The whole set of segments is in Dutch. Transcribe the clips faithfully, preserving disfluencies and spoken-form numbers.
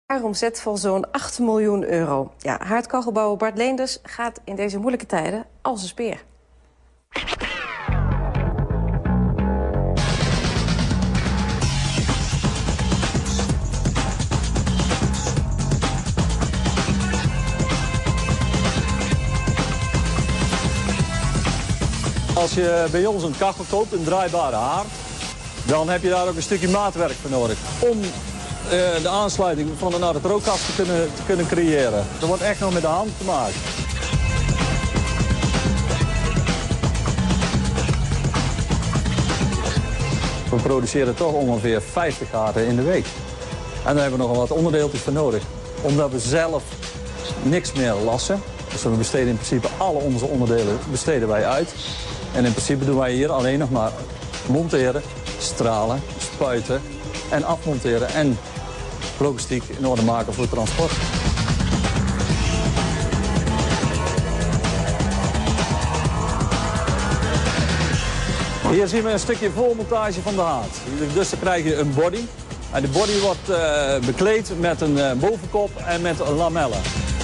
Omzet van zo'n acht miljoen euro. Ja, haardkachelbouwer Bart Leenders gaat in deze moeilijke tijden als een speer. Als je bij ons een kachel koopt, een draaibare haard, dan heb je daar ook een stukje maatwerk voor nodig. Om uh, de aansluiting van de naar het rookkast te kunnen, te kunnen creëren. Dat wordt echt nog met de hand gemaakt. We produceren toch ongeveer vijftig haarden in de week. En daar hebben we nog wat onderdeeltjes voor nodig. Omdat we zelf niks meer lassen. Dus we besteden in principe alle onze onderdelen besteden wij uit. En in principe doen wij hier alleen nog maar monteren, stralen, spuiten en afmonteren. En logistiek in orde maken voor het transport. Hier zien we een stukje voormontage van de haard. Dus dan krijg je een body. En de body wordt uh, bekleed met een uh, bovenkop en met lamellen.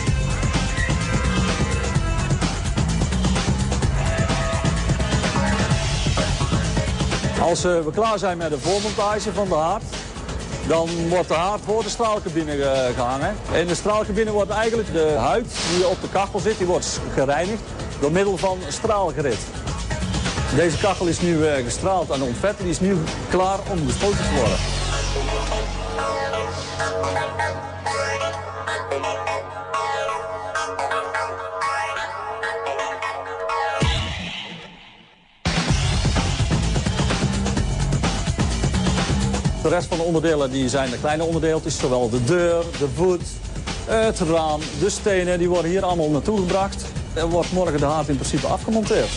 Als uh, we klaar zijn met de voormontage van de haard, dan wordt de haard voor de straalcabine uh, gehangen. In de straalcabine wordt eigenlijk de huid die op de kachel zit, die wordt gereinigd door middel van straalgrit. Deze kachel is nu uh, gestraald en ontvet, die is nu klaar om gespoten te worden. De rest van de onderdelen die zijn de kleine onderdeeltjes, zowel de deur, de voet, het raam, de stenen, die worden hier allemaal naartoe gebracht. En wordt morgen de haard in principe afgemonteerd.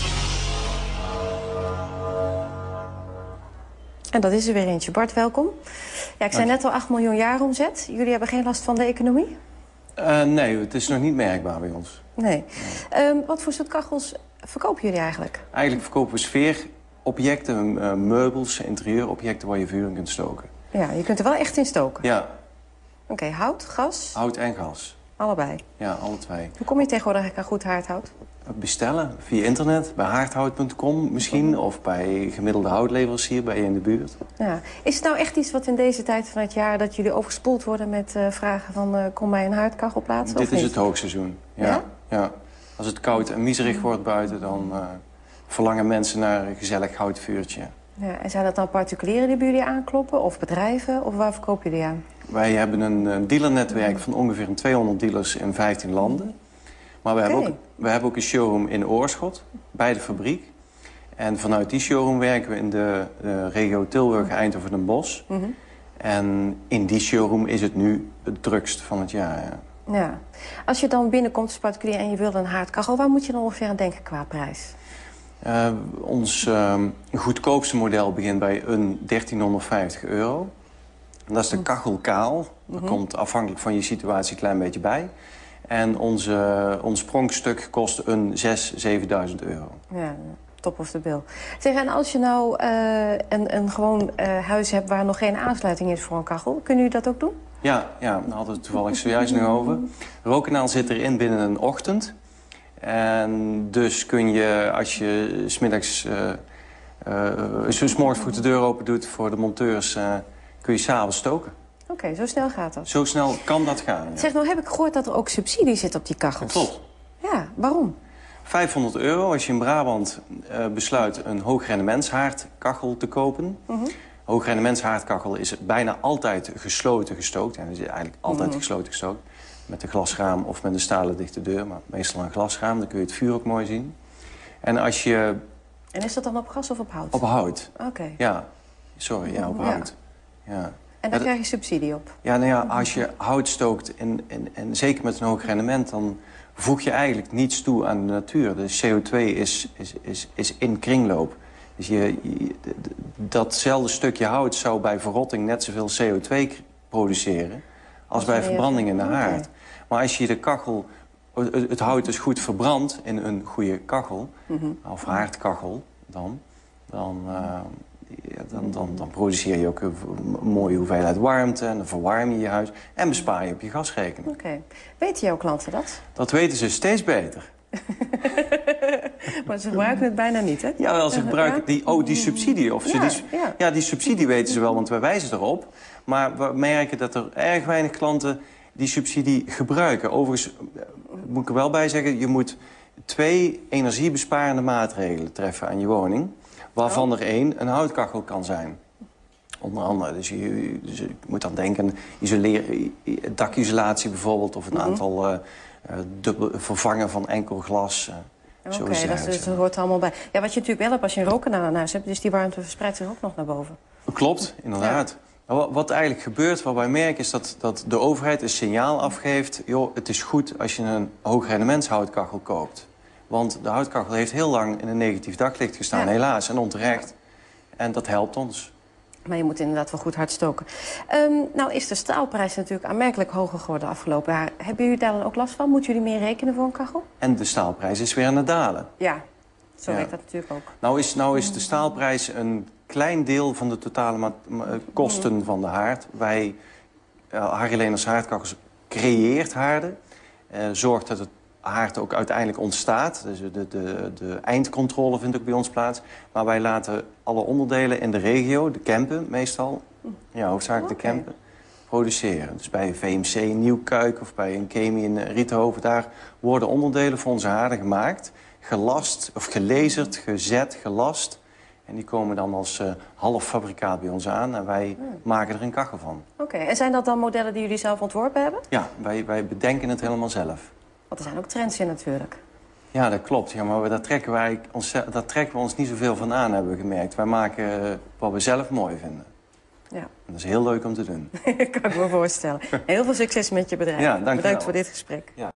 En dat is er weer eentje. Bart, welkom. Ja, ik zei net al acht miljoen jaar omzet. Jullie hebben geen last van de economie? Uh, nee, het is nog niet merkbaar bij ons. Nee. nee. Um, wat voor soort kachels verkopen jullie eigenlijk? Eigenlijk verkopen we sfeerobjecten, uh, meubels, interieuropjecten waar je vuur in kunt stoken. Ja, je kunt er wel echt in stoken? Ja. Oké, okay, hout, gas? Hout en gas. Allebei? Ja, alle twee. Hoe kom je tegenwoordig aan goed haardhout? Bestellen via internet, bij haardhout punt com misschien, mm. of bij gemiddelde houtleverancier bij je in de buurt. Ja. Is het nou echt iets wat in deze tijd van het jaar dat jullie overspoeld worden met uh, vragen van uh, kom mij een haardkachel plaatsen? Dit of is niet? het hoogseizoen, ja. Ja? ja. Als het koud en miserig wordt buiten, dan uh, verlangen mensen naar een gezellig houtvuurtje. Ja, en zijn dat dan particulieren die bij jullie aankloppen, of bedrijven, of waar verkopen jullie aan? Wij hebben een, een dealernetwerk van ongeveer tweehonderd dealers in vijftien landen. Maar we, okay. hebben ook, we hebben ook een showroom in Oorschot, bij de fabriek. En vanuit die showroom werken we in de, de regio Tilburg, Eindhoven en Bosch. Mm-hmm. En in die showroom is het nu het drukst van het jaar. Ja. Ja. Als je dan binnenkomt als particulier en je wil een haardkachel, waar moet je dan ongeveer aan denken qua prijs? Uh, ons uh, goedkoopste model begint bij een dertienhonderdvijftig euro. En dat is de kachel kaal. Mm-hmm. Dat komt afhankelijk van je situatie een klein beetje bij. En onze, ons sprongstuk kost een zesduizend, zevenduizend euro. Ja, top of the bill. Zeg, en als je nou uh, een, een gewoon uh, huis hebt waar nog geen aansluiting is voor een kachel, kunnen jullie dat ook doen? Ja, ja, daar hadden we het toevallig zojuist nog over. Rookkanaal zit erin binnen een ochtend. En dus kun je, als je 's middags, uh, uh, als je 's morgens vroeg de deur open doet voor de monteurs, uh, kun je 's avonds stoken. Oké, okay, zo snel gaat dat? Zo snel kan dat gaan, ja. Zeg, nou heb ik gehoord dat er ook subsidie zit op die kachels. Ja, klopt. Ja, waarom? vijfhonderd euro als je in Brabant uh, besluit een hoogrendementshaardkachel te kopen. Uh-huh. Hoogrendementshaardkachel is bijna altijd gesloten gestookt. En is eigenlijk altijd uh-huh. gesloten gestookt. Met een glasraam of met een stalen dichte deur. Maar meestal een glasraam, dan kun je het vuur ook mooi zien. En als je... En is dat dan op gas of op hout? Op hout. Oké. Okay. Ja, sorry, ja, op ja. hout. Ja. En daar krijg je subsidie op? Ja, nou ja, als je hout stookt, en, en, en zeker met een hoog rendement, dan voeg je eigenlijk niets toe aan de natuur. De C O twee is, is, is, is in kringloop. Dus je, je, datzelfde stukje hout zou bij verrotting net zoveel C O twee produceren als bij verbranding in de haard. Okay. Maar als je de kachel, het hout is goed verbrandt in een goede kachel, mm-hmm. of haardkachel, dan, dan, uh, ja, dan, dan, dan produceer je ook een mooie hoeveelheid warmte... en dan verwarm je je huis en bespaar je op je gasrekening. Oké. Okay. Weten jouw klanten dat? Dat weten ze steeds beter. Maar ze gebruiken het bijna niet, hè? Ja, wel, ze gebruiken die, oh, die subsidie. Of ze ja, die, ja. ja, die subsidie weten ze wel, want wij wijzen erop. Maar we merken dat er erg weinig klanten die subsidie gebruiken. Overigens moet ik er wel bij zeggen, je moet twee energiebesparende maatregelen treffen aan je woning. Waarvan er één een houtkachel kan zijn. Onder andere. Dus je, dus je moet dan denken, isoleer, dakisolatie bijvoorbeeld... of een mm-hmm. aantal uh, dubbel, vervangen van enkel glas. Uh, Oké, okay, dat, dat hoort er allemaal bij. Ja, wat je natuurlijk wel hebt als je een rookanaal aan huis hebt... dus die warmte verspreidt zich ook nog naar boven. Klopt, inderdaad. Ja. Wat, wat eigenlijk gebeurt, wat wij merken... is dat, dat de overheid een signaal afgeeft... joh, het is goed als je een hoogrendementshoutkachel koopt. Want de houtkachel heeft heel lang in een negatief daglicht gestaan, ja. helaas, en onterecht. En dat helpt ons. Maar je moet inderdaad wel goed hard stoken. Um, nou is de staalprijs natuurlijk aanmerkelijk hoger geworden afgelopen jaar. Hebben jullie daar dan ook last van? Moeten jullie meer rekenen voor een kachel? En de staalprijs is weer aan het dalen. Ja, zo ja. werkt dat natuurlijk ook. Nou is, nou is de staalprijs een klein deel van de totale ma- ma- kosten mm. van de haard. Wij, uh, Hageleners Haardkachels, creëert haarden. Uh, zorgt dat het haard ook uiteindelijk ontstaat. Dus de, de, de eindcontrole vindt ook bij ons plaats. Maar wij laten alle onderdelen in de regio, de Kempen meestal... ja, hoofdzakelijk okay. de Kempen, produceren. Dus bij V M C Nieuwkuik of bij een Chemie in Riethoven... daar worden onderdelen voor onze haarden gemaakt. Gelast, of gelezerd, gezet, gelast. En die komen dan als uh, half fabrikaat bij ons aan. En wij hmm. maken er een kachel van. Oké, okay. En zijn dat dan modellen die jullie zelf ontworpen hebben? Ja, wij, wij bedenken het helemaal zelf. Want er zijn ook trends in natuurlijk. Ja, dat klopt. Ja, maar daar trekken, wij ons, daar trekken we ons niet zoveel van aan, hebben we gemerkt. Wij maken wat we zelf mooi vinden. Ja. En dat is heel leuk om te doen. kan ik me voorstellen. Heel veel succes met je bedrijf. Ja, dank je Bedankt wel. voor dit gesprek. Ja.